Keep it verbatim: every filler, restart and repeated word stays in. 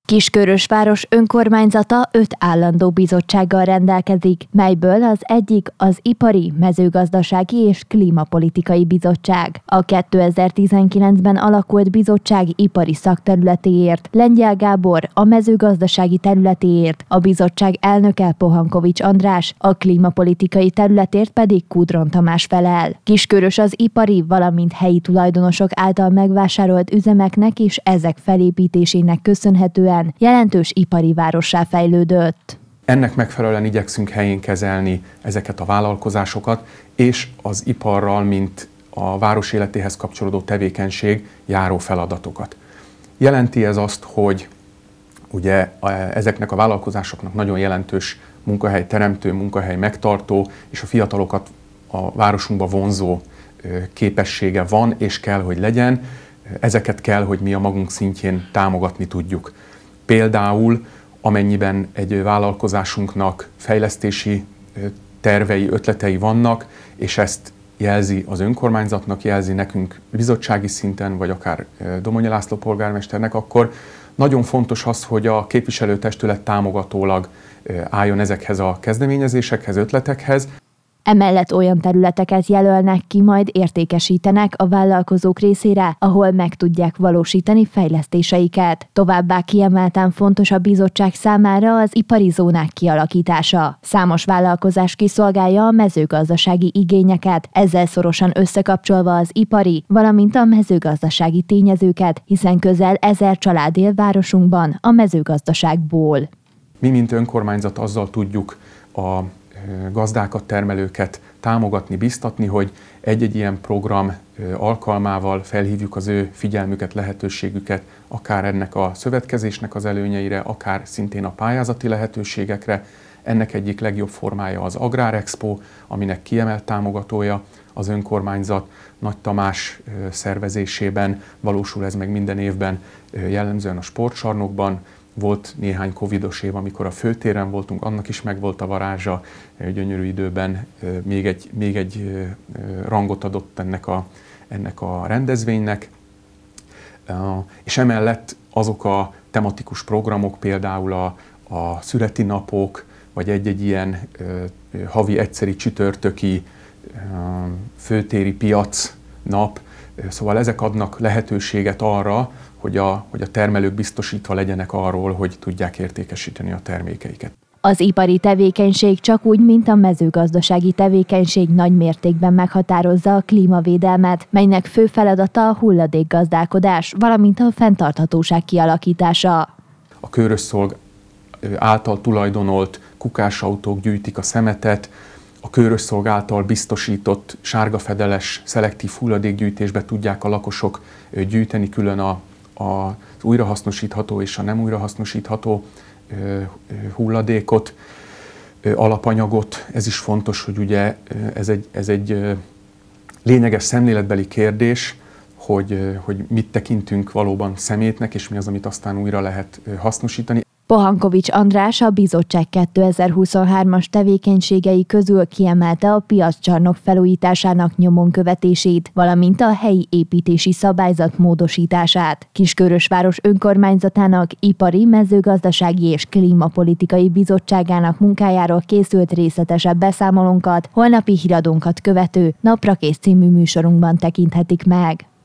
Kiskörösváros önkormányzata öt állandó bizottsággal rendelkezik, melyből az egyik az Ipari, Mezőgazdasági és Klímapolitikai Bizottság. A kétezer-tizenkilencben alakult bizottság ipari szakterületéért Lengyel Gábor, a mezőgazdasági területéért a bizottság elnöke Pohankovics András, a klímapolitikai területért pedig Kudron Tamás felel. Kiskörös az ipari, valamint helyi tulajdonosok által megvásárolt üzemeknek és ezek felépítésének köszönhetően jelentős ipari várossá fejlődött. Ennek megfelelően igyekszünk helyén kezelni ezeket a vállalkozásokat, és az iparral, mint a város életéhez kapcsolódó tevékenység járó feladatokat. Jelenti ez azt, hogy ugye ezeknek a vállalkozásoknak nagyon jelentős munkahely teremtő, munkahely megtartó, és a fiatalokat a városunkba vonzó képessége van, és kell, hogy legyen. Ezeket kell, hogy mi a magunk szintjén támogatni tudjuk. Például, amennyiben egy vállalkozásunknak fejlesztési tervei, ötletei vannak, és ezt jelzi az önkormányzatnak, jelzi nekünk bizottsági szinten, vagy akár Domonyi László polgármesternek, akkor nagyon fontos az, hogy a képviselőtestület támogatólag álljon ezekhez a kezdeményezésekhez, ötletekhez. Emellett olyan területeket jelölnek ki, majd értékesítenek a vállalkozók részére, ahol meg tudják valósítani fejlesztéseiket. Továbbá kiemelten fontos a bizottság számára az ipari zónák kialakítása. Számos vállalkozás kiszolgálja a mezőgazdasági igényeket, ezzel szorosan összekapcsolva az ipari, valamint a mezőgazdasági tényezőket, hiszen közel ezer család él városunkban a mezőgazdaságból. Mi, mint önkormányzat azzal tudjuk a gazdákat, termelőket támogatni, biztatni, hogy egy-egy ilyen program alkalmával felhívjuk az ő figyelmüket, lehetőségüket, akár ennek a szövetkezésnek az előnyeire, akár szintén a pályázati lehetőségekre. Ennek egyik legjobb formája az Agrárexpo, aminek kiemelt támogatója az önkormányzat. Nagy Tamás szervezésében valósul ez meg minden évben, jellemzően a sportcsarnokban. Volt néhány covidos év, amikor a főtéren voltunk, annak is megvolt a varázsa, gyönyörű időben még egy, még egy rangot adott ennek a, ennek a rendezvénynek. És emellett azok a tematikus programok, például a, a születi napok, vagy egy-egy ilyen havi egyszeri csütörtöki főtéri piac nap, szóval ezek adnak lehetőséget arra, hogy a, hogy a termelők biztosítva legyenek arról, hogy tudják értékesíteni a termékeiket. Az ipari tevékenység csak úgy, mint a mezőgazdasági tevékenység nagy mértékben meghatározza a klímavédelmet, melynek fő feladata a hulladékgazdálkodás, valamint a fenntarthatóság kialakítása. A Körösszolg által tulajdonolt kukásautók gyűjtik a szemetet, a Körösszolg által biztosított sárgafedeles szelektív hulladékgyűjtésbe tudják a lakosok gyűjteni külön a, a, az újrahasznosítható és a nem újrahasznosítható hulladékot, alapanyagot. Ez is fontos, hogy ugye ez egy, ez egy lényeges szemléletbeli kérdés, hogy, hogy mit tekintünk valóban szemétnek, és mi az, amit aztán újra lehet hasznosítani. Pohankovics András a bizottság kétezer-huszonhármas tevékenységei közül kiemelte a piaccsarnok felújításának nyomon követését, valamint a helyi építési szabályzat módosítását. Kiskörösváros önkormányzatának Ipari, Mezőgazdasági és Klímapolitikai Bizottságának munkájáról készült részletesebb beszámolónkat holnapi híradónkat követő Naprakész című műsorunkban tekinthetik meg.